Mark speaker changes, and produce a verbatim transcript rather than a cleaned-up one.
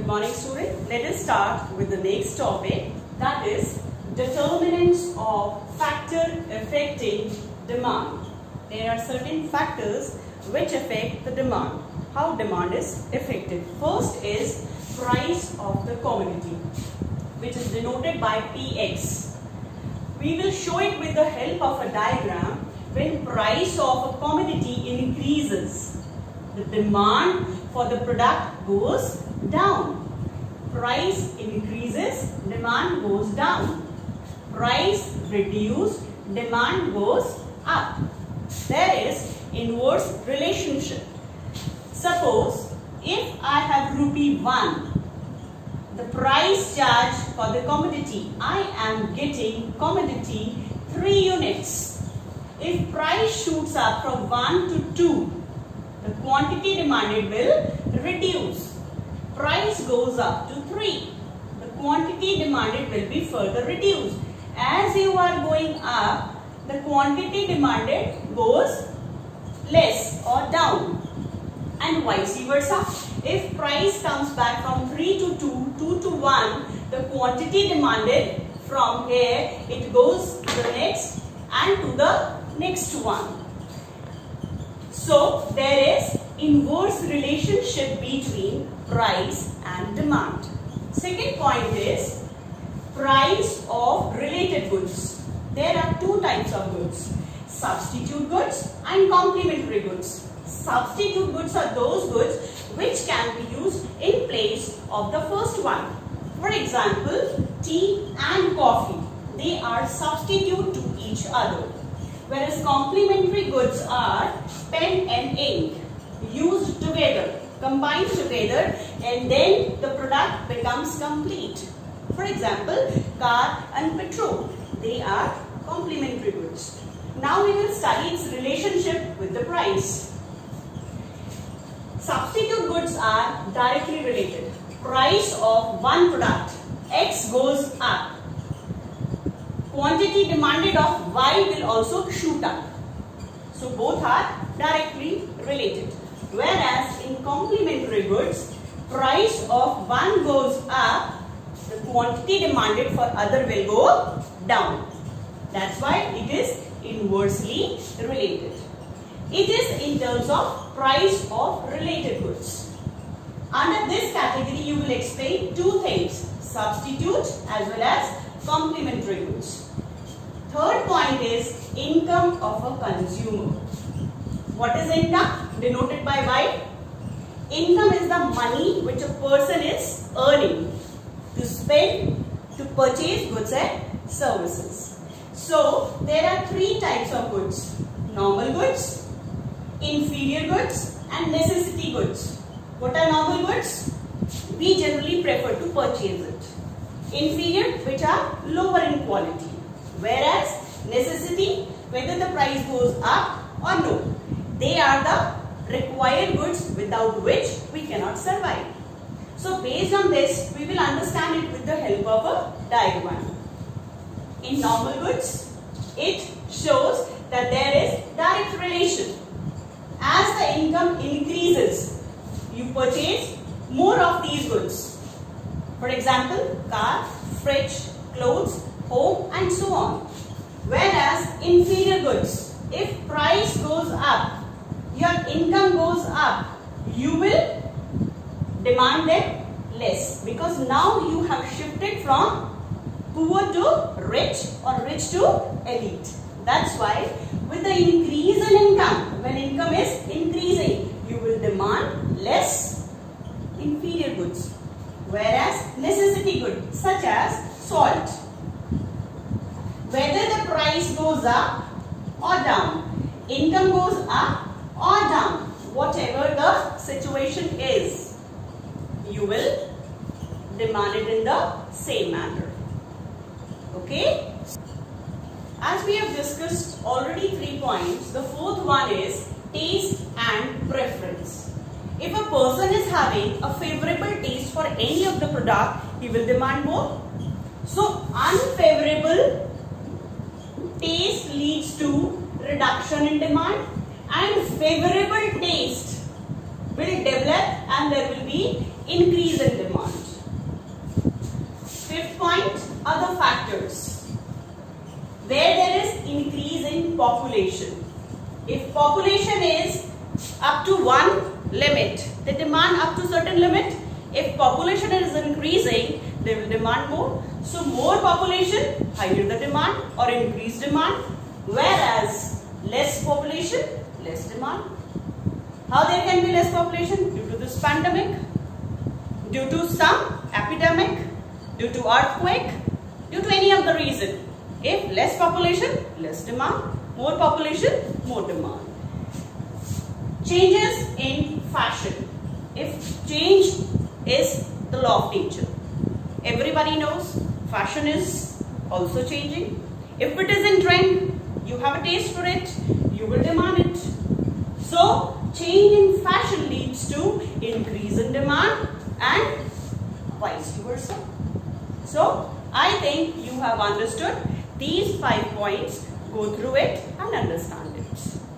Speaker 1: morning, student. Let us start with the next topic, that is determinants of factor affecting demand. There are certain factors which affect the demand. How demand is affected? First is price of the commodity, which is denoted by P X. We will show it with the help of a diagram. When price of a commodity increases, the demand for the product goes down. Price increases, demand goes down. Price reduced, demand goes up. There is inverse relationship. Suppose if I have rupee one, the price charge for the commodity, I am getting commodity three units. If price shoots up from one to two, the quantity demanded will reduce. Price goes up to three, the quantity demanded will be further reduced. As you are going up, the quantity demanded goes less or down, and vice versa. If price comes back from three to two, two to one, the quantity demanded from here, it goes to the next and to the next one. So there is inverse relationship between price and demand. Second point is price of related goods. There are two types of goods, substitute goods and complementary goods. Substitute goods are those goods which can be used in place of the first one. For example, tea and coffee, they are substitute to each other. Whereas complementary goods are pen and ink, used together, combined together, and then the product becomes complete. For example, car and petrol, they are complementary goods. Now we will study its relationship with the price. Substitute goods are directly related. Price of one product, X, goes up. Quantity demanded of Y will also shoot up. So both are directly related. Whereas in complementary goods, price of one goes up, the quantity demanded for other will go down. That's why it is inversely related. It is in terms of price of related goods. Under this category, you will explain two things, substitute as well as complementary goods. Third point is income of a consumer. What is income? Denoted by Y. Income is the money which a person is earning to spend to purchase goods and services. So there are three types of goods, normal goods, inferior goods and necessity goods. What are normal goods? We generally prefer to purchase it. Inferior, which are lower in quality. Whereas necessity, whether the price goes up or no, they are the required goods without which we cannot survive. So based on this, we will understand it with the help of a diagram. In normal goods, it shows that there is direct relation. As the income increases, you purchase more of these goods. For example, car, fridge, clothes, home and so on. Whereas inferior goods, if price goes up, your income goes up, you will demand them less, because now you have shifted from poor to rich or rich to elite. That's why with the increase in income, when income is increasing, you will demand less inferior goods. Whereas necessity goods such as salt, whether the price goes up or down, income goes up or down, whatever the situation is, you will demand it in the same manner. Okay? As we have discussed already three points, the fourth one is taste and preference. If a person is having a favorable taste for any of the product, he will demand more. So unfavorable taste leads to reduction in demand, and favorable taste will develop and there will be increase in demand. population. If population is up to one limit, they demand up to certain limit. If population is increasing, they will demand more. So more population, higher the demand or increased demand. Whereas less population, less demand. How there can be less population? Due to this pandemic, due to some epidemic, due to earthquake, due to any other reason. If less population, less demand. More population, more demand. Changes in fashion. If change is the law of nature, everybody knows fashion is also changing. If it is in trend, you have a taste for it, you will demand it. So change in fashion leads to increase in demand and vice versa. So I think you have understood these five points. Go through it and understand it.